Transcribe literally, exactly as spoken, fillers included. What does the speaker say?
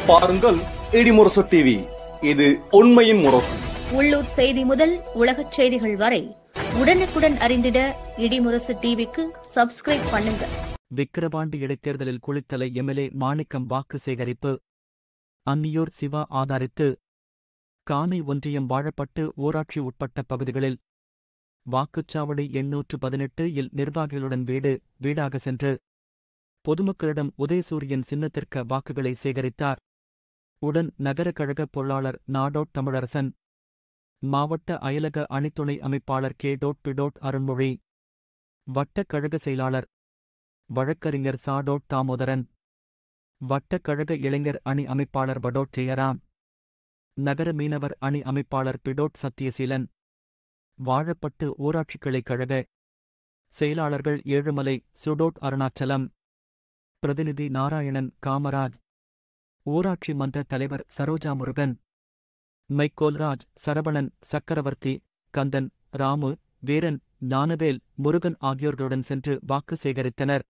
பாருங்கள் இடிமுரசு டிவி. இது உண்மையின் முரசு. உள்ளூர் செய்தி முதல் உலகச் செய்திகள் வரை உடனுக்குடன் அறிந்திட இடிமுரசு டிவிக்கு சப்ஸ்கிரைப் பண்ணுங்க. விக்கிரவாண்டி இடைத்தேர்தலில் குளித்தலை எம்எல்ஏ மாணிக்கம் வாக்கு சேகரிப்பு. அன்னியூர் சிவா ஆதரித்து கானை ஒன்றியம் வாழப்பட்டு ஊராட்சி உட்பட்ட பகுதிகளில் வாக்குச்சாவடி எண்ணூற்று பதினெட்டு இல் நிர்வாகிகளுடன் வீடு வீடாக சென்று பொதுமக்களிடம் உதயசூரியன் சின்னத்திற்க வாக்குகளை சேகரித்தார். உடன் நகர கழக பொருளாளர் நாடோட் தமிழரசன், மாவட்ட அயலக அணித்துணை அமைப்பாளர் கே டோட் பிடோட் அருண்மொழி, வட்டக் கழக செயலாளர் வழக்கறிஞர் சாடோட் தாமோதரன், வட்டக் கழக இளைஞர் அணி அமைப்பாளர் படோட் ஜெயராம், நகர மீனவர் அணி அமைப்பாளர் பிடோட் சத்தியசீலன், வாழப்பட்டு ஊராட்சி கிளை கழக செயலாளர்கள் ஏழுமலை சுடோட் அருணாச்சலம், பிரதிநிதி நாராயணன் காமராஜ், ஊராட்சி மன்ற தலைவர் சரோஜா முருகன், மைக்கோல்ராஜ், சரவணன், சக்கரவர்த்தி, கந்தன், ராமு, வீரன், ஞானவேல், முருகன் ஆகியோர்களுடன் சென்று வாக்கு சேகரித்தனர்.